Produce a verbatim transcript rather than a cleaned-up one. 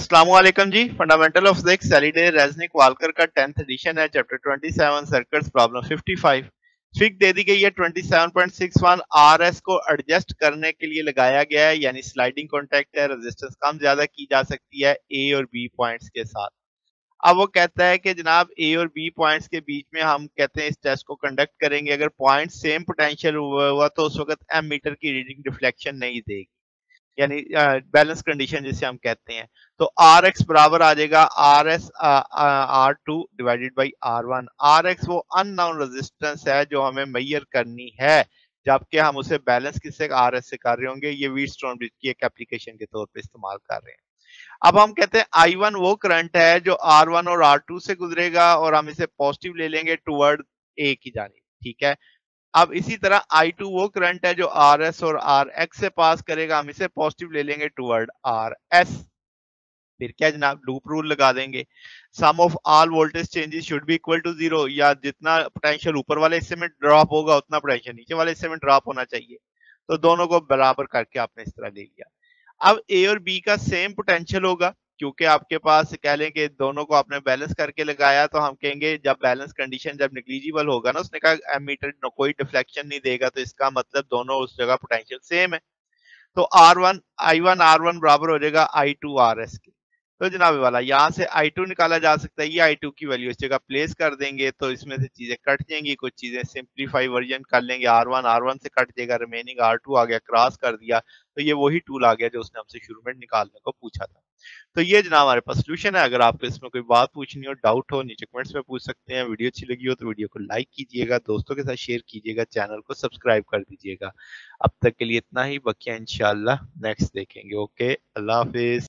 अस्सलाम वालेकुम जी। Fundamental of physics Halliday Resnick Walker का टेंथ एडिशन है, चैप्टर सत्ताईस सर्किट्स प्रॉब्लम पचपन। फिग दे दी गई है सत्ताईस पॉइंट सिक्स वन, आरएस को एडजस्ट करने के लिए लगाया गया है, यानी स्लाइडिंग कॉन्टैक्ट है, रेजिस्टेंस कम ज्यादा की जा सकती है ए और बी पॉइंट्स के साथ। अब वो कहता है कि जनाब ए और बी पॉइंट्स के बीच में हम कहते हैं इस टेस्ट को कंडक्ट करेंगे, अगर पॉइंट सेम पोटेंशियल हुआ हुआ तो उस वक्त एम मीटर की रीडिंग डिफ्लेक्शन नहीं देगी, यानी बैलेंस कंडीशन जिसे हम कहते हैं। तो आर एक्स बराबर आ जाएगा R S R two divided by R one. R X वो अननोन रेजिस्टेंस है जो हमें मेजर करनी है, जबकि हम उसे बैलेंस किससे आर एस से कर रहे होंगे, ये व्हीटस्टोन ब्रिज की एक एप्लीकेशन के तौर पे इस्तेमाल कर रहे हैं। अब हम कहते हैं आई वन वो करंट है जो आर वन और आर टू से गुजरेगा और हम इसे पॉजिटिव ले लेंगे टुवर्ड ए की जानिब, ठीक है। अब इसी तरह आई टू वो करंट है जो आर एस और आर एक्स से पास करेगा, हम इसे पॉजिटिव ले लेंगे टुवर्ड आर एस। फिर क्या जनाब, लूप रूल लगा देंगे, sum of all voltage changes should be equal to zero, या जितना पोटेंशियल ऊपर वाले हिस्से में ड्रॉप होगा उतना पोटेंशियल नीचे वाले हिस्से में ड्रॉप होना चाहिए। तो दोनों को बराबर करके आपने इस तरह ले लिया। अब ए और बी का सेम पोटेंशियल होगा, क्योंकि आपके पास कह लें कि दोनों को आपने बैलेंस करके लगाया, तो हम कहेंगे जब बैलेंस कंडीशन जब नेग्लिजिबल होगा ना, उसने कहा एमीटर कोई डिफ्लेक्शन नहीं देगा, तो इसका मतलब दोनों उस जगह पोटेंशियल सेम है। तो R one I one R one बराबर हो जाएगा आई टू आर एस के। तो जनाब वाला यहाँ से आई टू निकाला जा सकता है, ये आई टू की वैल्यू इस जगह प्लेस कर देंगे तो इसमें से चीजें कट जाएंगी, कुछ चीजें सिंप्लीफाई वर्जन कर लेंगे, आर वन आर वन से कट जाएगा, रिमेनिंग आर टू आ गया, क्रॉस कर दिया तो ये वही टूल आ गया जो उसने हमसे शुरू में निकालने को पूछा था। तो ये जनाब हमारे पास सोल्यूशन है। अगर आपको इसमें कोई बात पूछनी हो, डाउट हो, नीचे कमेंट्स में पूछ सकते हैं। वीडियो अच्छी लगी हो तो वीडियो को लाइक कीजिएगा, दोस्तों के साथ शेयर कीजिएगा, चैनल को सब्सक्राइब कर दीजिएगा। अब तक के लिए इतना ही, बकिया इंशाल्लाह नेक्स्ट देखेंगे। ओके, अल्लाह हाफिज।